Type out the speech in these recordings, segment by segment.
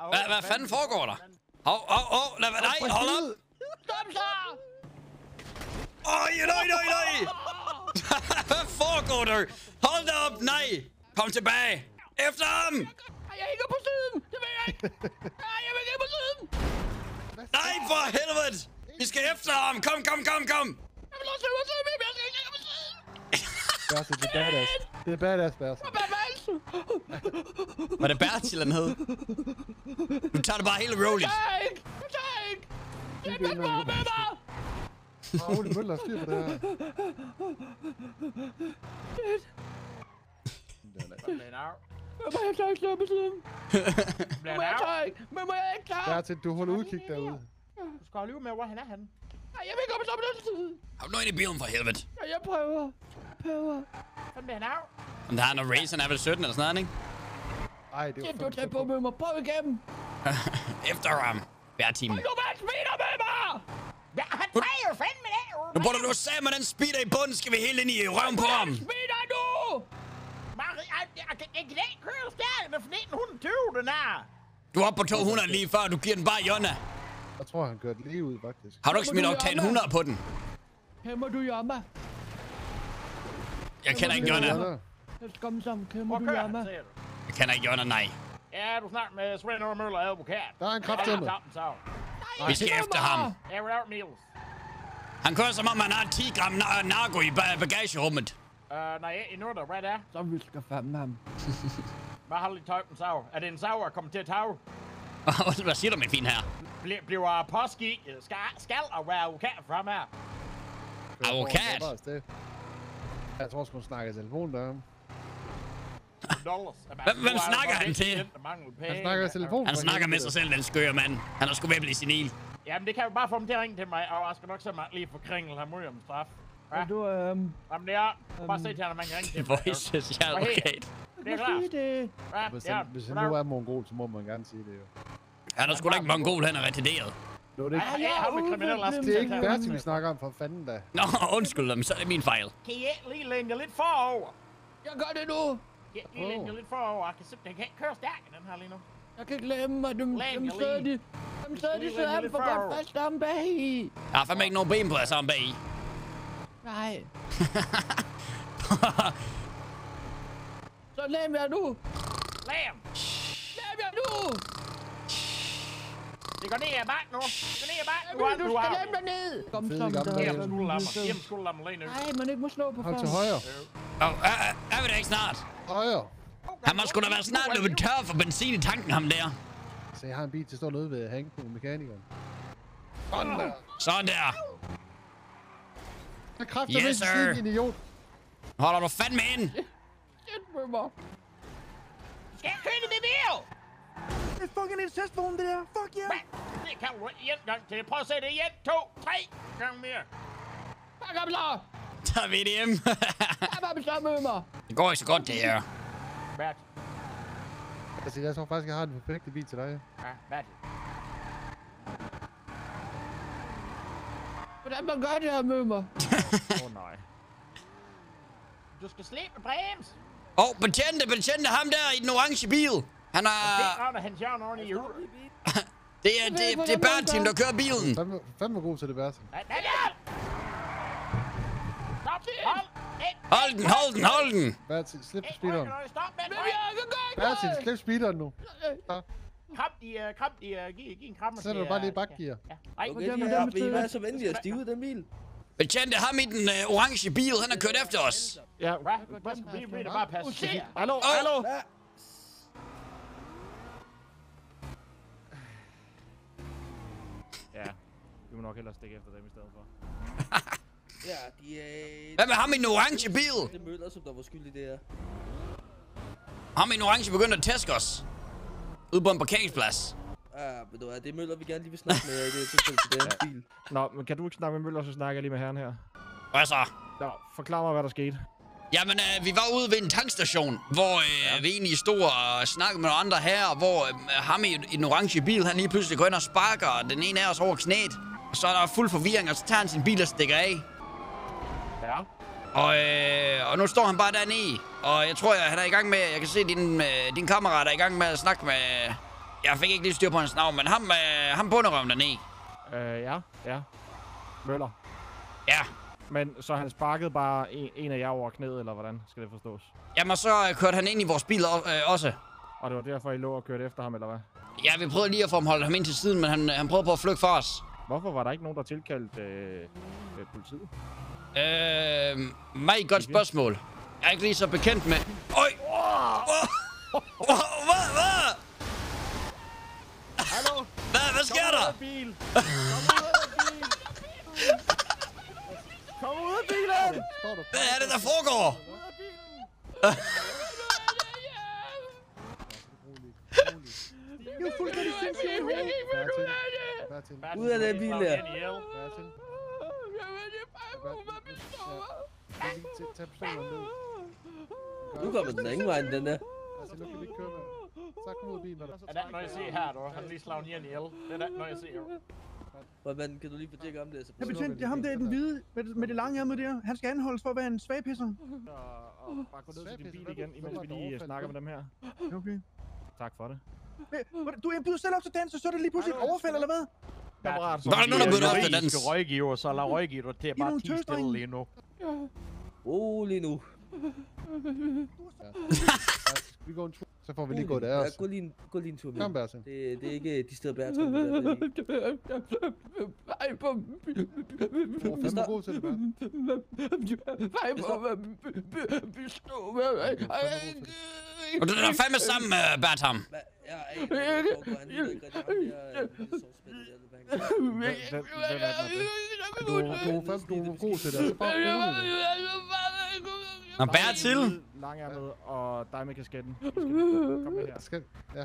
Hvad fanden foregår der? Nej, hold op! Stop så! Nej! Hvad foregår der? Hold da op, nej! Kom tilbage! Efter ham! Jeg hænger på siden! Det vil jeg ikke! Nej, jeg vil ikke på siden! Nej, for helvede! Vi skal efter ham! Kom! Jeg vil også løbe på siden, men jeg skal ikke på siden! Bertil, det er badass. Det er badass, Bertil. Var det Bertil, han hed? Nu tager det bare hele roligt. Jeg tager ikke! Jeg er bare med mig! Ole Møller styr på det her. Jeg tager ikke slå på siden. Men må jeg ikke klare? Bertil, du holder udkig derude. Du skal jo med, hvor han er henne. Nej, jeg vil ikke op og slå på den side. Har du noget ind i bilen for helvede? Ja, jeg prøver. Hvem bliver han af? Om der er noget race, han er vel 17 eller sådan noget, ikke? Ej, det er Du tager på med mig. Prøv igennem. Efter ham. Bertil. Du bare smider med mig! Ja, han tager jo fandme det! Nu burde du sige med den speeder i bunden, skal vi helt ind i røven på ham. Smider du! Jeg kan ikke køre stærkt med 1920, den er. Du er oppe på 200 lige før, du giver den bare Jonna. Jeg tror, han kørte lige ud, faktisk. Har du ikke smidt oktan 100 på den? Kæmmer du Jonna? Jeg kender ikke Jonna. Kæmmer du Jonna? Jeg kender ikke Jonna, nej. Ja, du snakker med Svend og Møller advokat. Der er en kraftedeme. Vi skal efter ham. Han kører som om han har 10 gram narko i bagagerummet. Nej, endnu der, hvad er? Så vi skal fandme ham. Hvad har du lige tøjt en sav? Er det en sav, der kommer til at tage? Hvad siger du, min fin her? Bliver påski, skal og være advokat for ham her? Advokat? Jeg tror sgu, han snakker i telefonen der. Hvem snakker han til? Han snakker i telefonen. Han snakker med sig selv, den skøre mand. Han er sgu væblet i senil. Jamen, det kan jo bare få dem til at ringe til mig, og jeg skal nok se mig lige for kringel ham ud om straf. Ja? Du, jamen, det er... Bare se til ham, man kan ringe til mig. Voices, jeg er advokat. Det er klart. Ja, hvis han nu er mongol, så må man gerne sige det jo. Han er sgu da ikke mongol, han er retarderet. Det er ikke Bertil, vi snakker om, for fanden da. Nå, undskyld, men så er det min fejl. Kan I lige læne jer lidt forover? Jeg gør det nu. Kan I lige læne jer lidt forover? Jeg kan ikke køre stærk i den her lige nu. Jeg kan glemme mig, dem stadig sidder han for godt fast om bag i. Jeg har fandme ikke nogen ben på, jeg sammen bag i. Nej. Så læm jer nu. Læm jer nu. Det går ned ad bakken nu. Det går ned ad bakken. Du skal læm dig ned. Kom så. Hjem skulderlammer lige nu. Nej, man ikke må slå på først. Hold til højre. Er vi da ikke snart? Højre. Han må sgu da være snart løbet tør for benzin i tanken, ham der. Så jeg har en bil til at stå nede ved mekanikeren. Sådan der. Jeg kræfter yes, sir. Din idiot. Holder du fandme ind? Shit med mig. Skal jeg køre det bil? Det er fucking et testform, det der. Fuck yeah. Det kan du ikke en gang til. Prøv at se det. 1, 2, 3 gange mere. Fuck ham så. Tager vi det hjem. Fuck ham så med mig. Det går ikke så godt, det her. Bert. Altså, jeg tror faktisk, jeg har den perfekte bil til dig. Ja, Bert. Hvordan man gør det her med mig? Nej. Du skal slippe brems. Betjente ham der i den orange bil. Han er... Det er Bertil, der kører bilen. Fandme god til det, Bertil. Hold den. Bertil, slip speederen. Bertil, slip speederen nu. Kram de, giv en kram. Så sætter du bare lige bakgear. Okay, I være så venlige at stige ud den bil. Betjente ham i den orange bil, han har kørt efter os. Ja, vi bliver bare passe. Hallo. Ja, vi må nok hellere stikke efter dem i stedet for. Ja, de er... Hvad med ham i den orange bil? Det er Møller, som der var skyld i det her. Ham i den orange begyndte at tæske os. Ude på en parkeringsplads. Ja, ved du hvad, det er Møller, vi gerne lige vil snakke med i det tilfælde til den bil. Nå, men kan du ikke snakke med Møller, så snakker jeg lige med herren her. Hvad så? Nå, forklar mig, hvad der skete. Jamen, vi var ude ved en tankstation, hvor vi egentlig stod og snakkede med nogle andre her, hvor ham i den orange bil, han lige pludselig går ind og sparker den ene af os over knæet. Og så er der fuld forvirring, og så tager han sin bil og stikker af. Ja. Og nu står han bare dernede, og jeg tror, han er i gang med, jeg kan se, din kammerat er i gang med at snakke Jeg fik ikke lige styr på hans navn, men ham bunderøven dernede. Ja. Møller. Ja. Men så han sparkede bare en af jer over knæet, eller hvordan skal det forstås? Jamen, så kørte han ind i vores bil også. Og det var derfor, I lå og kørte efter ham, eller hvad? Ja, vi prøvede lige at få holdt ham ind til siden, men han prøvede på at flygte fra os. Hvorfor var der ikke nogen, der tilkaldte politiet? Meget godt spørgsmål. Jeg er ikke lige så bekendt med... Øj! Hvad? Hallo? Hvad sker der? Bil! Kom ud af bilen! Hvad er det, der foregår? Du er fuldstændig sindssygt. Ud af den bil der. Nu kommer den ingen vej, den der. Altså, nu kan vi ikke køre med. Så kom ud af bilen, når der... Er det noget, jeg ser her, du? Han lige slået ihjel. Det er noget, jeg ser. Hvordan kan du lige fortælle om det? Ja, betjent, det er ham der, den hvide, med det lange ærmet der. Han skal anholdes for at være en svagpisser. Og bare gå ned til din bil igen, imens vi lige snakker med dem her. Okay. Tak for det. Jeg byder selv op til dans, og så er det lige pludselig et overfald, eller hvad? Kammerat, Der er nogen, der byder op til dans. Rådgiver, så lad rådgiver til at bare tige stille lige nu. Rolig nu. Vi går en tur, så får vi lige gået af os. Gå lige en tur med. Kom, Bertram. Det er ikke de steder Bertram. Du er fandme god til det, Bertram. Og du er fandme sammen med Bertram. Du er god til det. Og Bertil. Langærmet og dig med kasketten. Kom med her. Ja.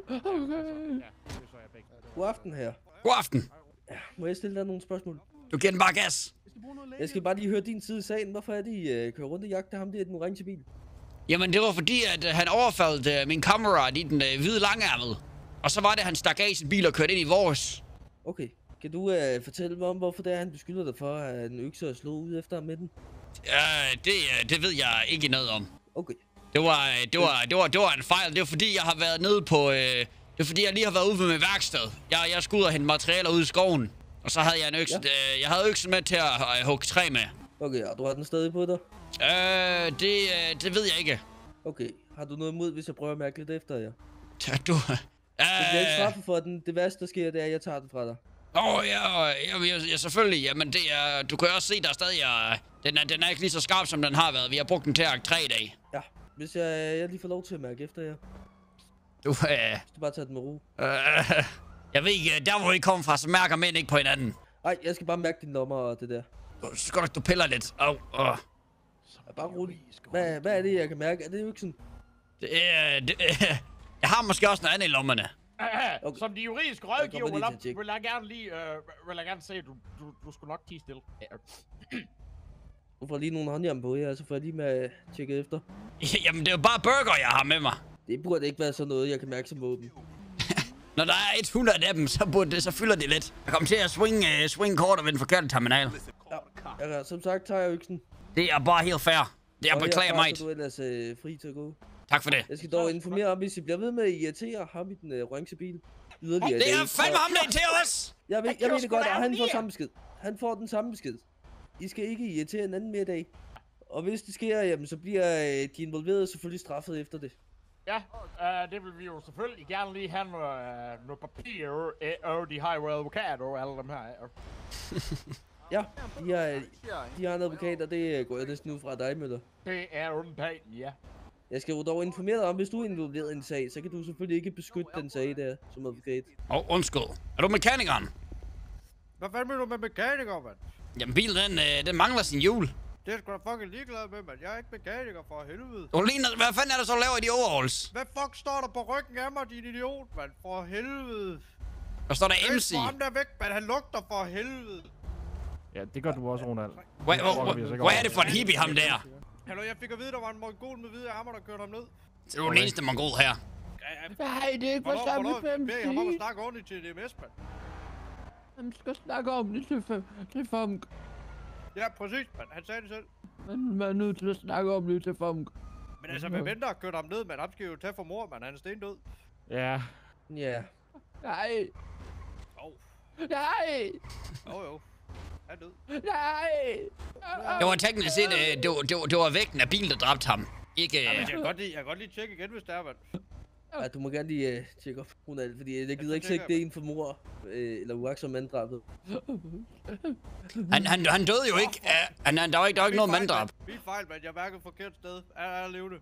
God aften her. God aften. Ja, må jeg stille dig nogle spørgsmål? Du giver den bare gas. Jeg skal bare lige høre din side af sagen. Hvorfor er det, I kører rundt og jagter ham der i den orange bil? Jamen, det var fordi, at han overfaldt min kammerat i den hvide langærmede. Og så var det, at han stak af i sin bil og kørte ind i vores. Okay. Kan du fortælle mig om, hvorfor det er, han beskylder dig for, at en økse og slå ud efter ham med den? Det ved jeg ikke noget om. Okay. Det var en fejl. Det var fordi, jeg har været nede på... det var fordi, jeg lige har været ude ved mit værksted. Jeg skulle ud og hente materialer ude i skoven. Og så havde jeg en økse. Ja. Jeg havde øksen med til at hugge træ med. Okay, og du har den stadig på dig? Det ved jeg ikke. Okay. Har du noget imod, hvis jeg prøver at mærke lidt efter jer? Du... Det bliver ikke straffet for den. Det værste, der sker, det er, at jeg tager den fra dig. Ja, selvfølgelig. Jamen, det er... Du kan også se, der er stadig... Den er ikke lige så skarp, som den har været. Vi har brugt den til at hakke træ i dag. Ja. Hvis jeg lige får lov til at mærke efter jer. Du skal bare tage den med ro. Jeg ved ikke, der hvor I kommer fra, så mærker mænd ikke på hinanden. Nej, jeg skal bare mærke dine lommer og det der. Så skal du piller lidt. Bare rolig. Hvad er det, jeg kan mærke? Er det øksen? Jeg har måske også noget andet i lommerne. Okay. Som de juridiske rådgiver vil jeg gerne sige, at du skulle nok tige stille. Du får lige nogle håndjern på her, så får jeg lige med at tjekke efter. Jamen, det er jo bare burger, jeg har med mig. Det burde ikke være sådan noget, jeg kan mærke som våben. Når der er 100 af dem, så fylder det lidt. Jeg kommer til at swing kort ved den forkerte terminal. Ja, som sagt tager jeg øksen. Det er bare helt fair. Det er beklager mig. Så du er ellers fri til at gå. Tak for det. Jeg skal dog informere om, hvis I bliver ved med at irritere ham i den orange bil. Yderligere det er fandme ham, der irriterer os! Jeg ved det godt, og han får samme besked. Han får den samme besked. I skal ikke irritere en anden mere i dag. Og hvis det sker, jamen, så bliver de involverede selvfølgelig straffet efter det. Ja, det vil vi jo selvfølgelig gerne lige have noget papir, og de har jo advokater og alle dem her. Ja, de har en advokat, og det går jeg næsten ud fra dig, Møller. Det er undtagen, ja. Jeg skal jo dog informere dig om, hvis du er involveret i en sag, så kan du selvfølgelig ikke beskytte den sag der som advokat. Undskyld. Er du mekanikeren? Hvad fanden vil du med mekaniker, mand? Jamen, bilen den mangler sin hjul. Det er sgu da fucking ligeglad med, mand. Jeg er ikke mekaniker for helvede. Hvad fanden er der så laver i de overalls? Hvad fuck står der på ryggen af mig, din idiot, mand? For helvede. Der står der MC. Få ham der væk, mand. Han lugter for helvede. Ja, det gør du også, Ronald. Hvad er det for en hippie, ham der? Hallo, jeg fik at vide, der var en mongol med hvide ærmer, der kørte ham ned. Det er jo den eneste mongol her. Nej, det er ikke for samme 5 Hvornår beder jeg ham om at snakke ordentligt til DMS, mand? Han skal snakke om det til Funk. Ja, præcis, mand. Han sagde det selv. Man er nødt til at snakke om det til Funk. Men altså, hvad venter kørte ham ned, mand? Han skal jo tage for mor, mand. Han er stendød. Ja, Ja. Nej. Åh. Nej. Jo. Han er død. Nej. Det var teknisk set, det var vægten af bilen, der dræbte ham. Ikke... Ja, men jeg kan godt lige tjekke igen, hvis det er, mand. Ja, du må gerne lige tjekke op, hun er, fordi jeg gider ikke sætte det ind for mor, eller uagtsom manddrabet. Han døde jo ikke. Der var ikke noget manddrab. Min fejl, mand. Jeg mærker forkert sted. Er levende.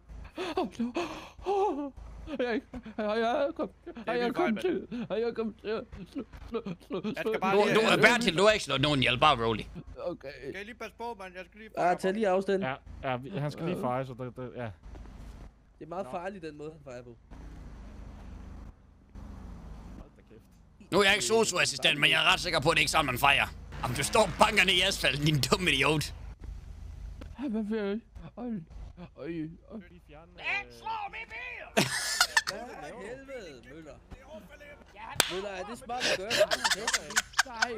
Jeg kom til at slå. Bertil, du har ikke slået nogen ihjel, bare rolig. Okay. Kan I lige passe på, mand? Jeg skal lige... Tag lige afstand. Ja, han skal lige feje, så ja. Det er meget farligt, den måde, han fejrer på. Nu er jeg ikke sosu-assistent, men jeg er ret sikker på, at det ikke er sådan, man fejrer. Jamen, du står bankerne i asfalten, din dumme idiot. Hvad vil jeg? Ikke slå min bil! Hvad helvede, Møller? Møller, er det smart at gøre? Nej.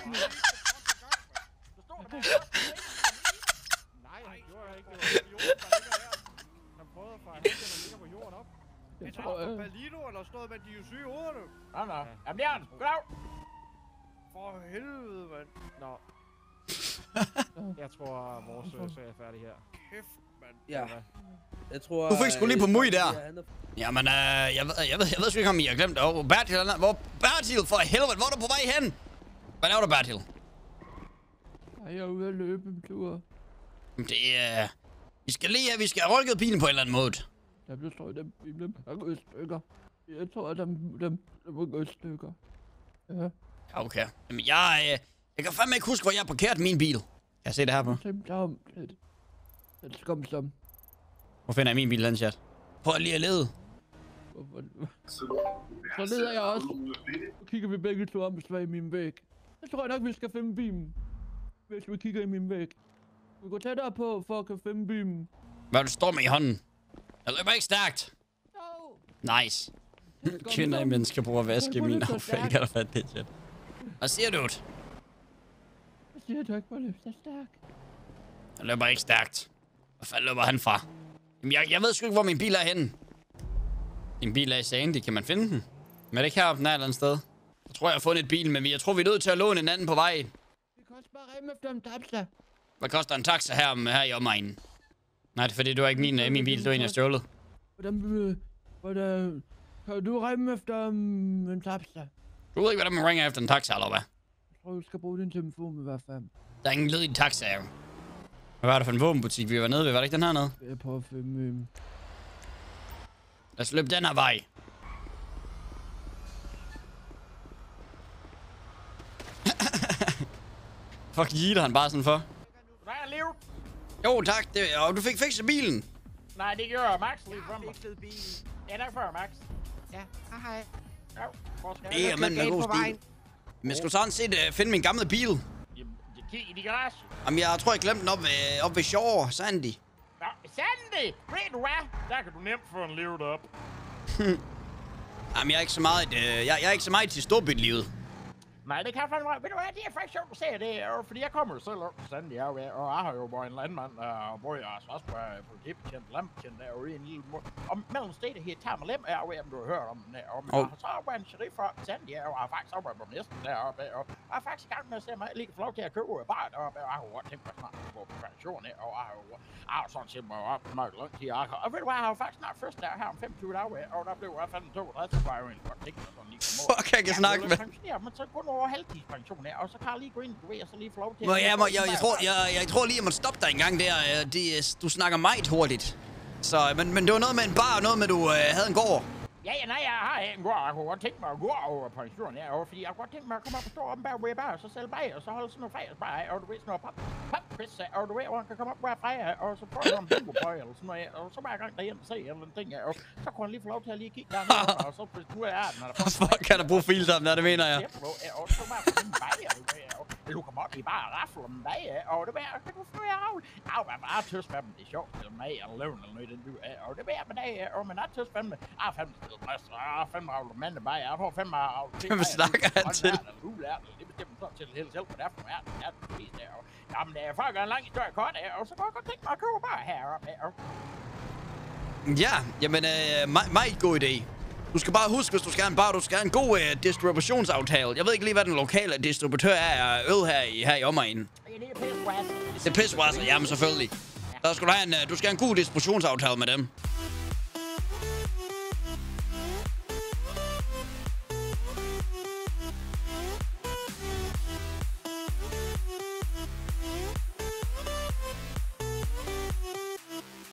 Nej, han gjorde ikke. Det var jorden, der ligger her. Han prøvede at fejre hækken, der ligger på jorden op. Jeg tror, Palino eller sådan noget, men de er jo syge i hovederne. Nå. Jamen, Jan, goddag. For helvede, mand. Nå. Jeg tror, vores serie er færdig her. Kæft, mand. Ja. Jeg tror... Du fik sgu lige på mui der. Jamen, jeg ved sgu ikke, om I har glemt det. Bertil, for helvede, hvor er du på vej hen? Hvad laver du, Bertil? jeg er ude at løbe en tur. Det er... Vi skal have rykket bilen på en eller anden måde. Jeg bliver slået dem. De bliver gået i stykker. Jeg tror, at dem må gå i stykker. Ja. Okay. Jamen, jeg kan fandme ikke huske, hvor jeg har parkeret min bil. Kan jeg se det her på? Tænk dig om lidt. Den skomsom. Hvor finder jeg min bil, den chat? Prøv lige at lede. Så leder jeg også. Så kigger vi begge to om i min væg. Jeg tror nok, vi skal finde bilen. Hvis vi kigger i min væg. Vi går tættere på, for at kan finde bilen. Hvad står med i hånden? Jeg løber ikke stærkt. No. Nice. Kvinder i mennesker bruger at vaske min affald. Kan du fatte det, chat? Hvad siger du? Jeg siger, at du ikke må løbe så stærkt. Jeg løber ikke stærkt. Hvor fanden løber han fra? Jamen, jeg ved sgu ikke, hvor min bil er henne. Din bil er i Sandy. Kan man finde den? Men er det ikke heroppe den er et eller andet sted? Jeg tror, jeg har fundet et bil, men jeg tror, vi er nødt til at låne en anden på vej. Vi kan også bare remme efter en taxa. Hvad koster en taxa her i omegnen? Nej, det er fordi, du er ikke min bil. Du er en, jeg stjålet. Hvordan kan du remme efter en taxa? Du ved ikke, hvordan man ringer efter en taxa, eller hvad? Jeg tror, du skal bruge din telefon i hvert fald. Der er ingen lyd i en taxa, jo. Hvad var det for en våbenbutik, vi var nede ved? Var det ikke den her nede? Jeg er på at finde... Lad os løbe den her vej. Fuck, jeter han bare sådan for. Hvad er livet? Jo, tak. Og du fik fikset bilen. Nej, det gør Max lige fra mig. Fikset bilen. Ja, tak for Max. Ja, hej. Ja, hvor skal Det er mand med god stil. Men jeg skulle sådan set finde min gamle bil. Jamen, kig i de garage. Jamen, jeg tror, jeg glemte den op ved Shore, Sandy. Nå, Sandy! Ved du hvad? Der kan du nemt få en livet op. Jamen, jeg er ikke så meget til storbylivet. Nej, det kan fandme... Ved du hvad, det er faktisk sjovt at se det, fordi jeg kommer jo selv op til Sandy, og jeg har jo bare en landmand, hvor jeg også var politibetjent, landbetjent derovre i en lille måde. Og mellem stedet her tager mig lem, jeg ved, om du har hørt om den der. Og så var en sheriff fra Sandy, og jeg har faktisk også været borgmester deroppe, og jeg er faktisk i gang med at se mig lige få lov til at købe bare deroppe, og jeg har jo godt tænkt mig snart at gå på pension, og jeg har jo sådan set mig op meget lang tid. Og ved du hvad, jeg har jo faktisk snart først der her om 25 dage, og der blev jeg fandme 62, så var jeg jo egentlig godt tænkt mig sådan lige komme over. Fuck, jeg kan snakke med. Men så gå over halvtidspension her, og så kan jeg lige gå ind, du ved, og så lige få lov til... Jeg tror lige, jeg må stoppe dig en gang der. Du snakker meget hurtigt. Så, men det var noget med en bar, og noget med, du havde en gård. Ja, nej, jeg har en gård. Jeg kunne godt tænke mig at gå over pension her, fordi jeg kunne godt tænke mig at komme op og stå op bag ved bar, og så sælge bag, og så holde sådan noget fredagsbar af, og du ved, sådan noget papkvist, og du ved, hvor han kan komme op hver fredag, og så prøve noget om bingo-bøj, eller sådan noget, og så hver gang derhjemme se eller en ting, og så kunne han lige få lov til at lige kigge dernede, og så hvis du er den, eller... Fuck, kan der bruge filter, det mener jeg. Og så bare få en bag, og du kommer op i bare rafle om en bag, og det var, kan du få jer af? Jeg var bare tøs med dem, det er sjovt, eller mig, eller løven, eller noget, den du er, og det var med dag, og man er tøs med dem, jeg er fandme stillet præst, jeg er fandme aflet mand bag, jeg får fandme aflet ting, hvad snakker han til? Det bestemmer sådan til hele selv, men derfor er det pris der, og jamen, folk er en lang historie kort, og så kan jeg godt tænke mig at købe bare heroppe, Ja, jamen, meget god idé. Du skal bare huske, hvis du skal have en bar, du skal have en god distributionsaftale. Jeg ved ikke lige, hvad den lokale distributør er af øl her i omegnen. Det er pissewasser, jamen selvfølgelig. Du skal have en god distributionsaftale med dem.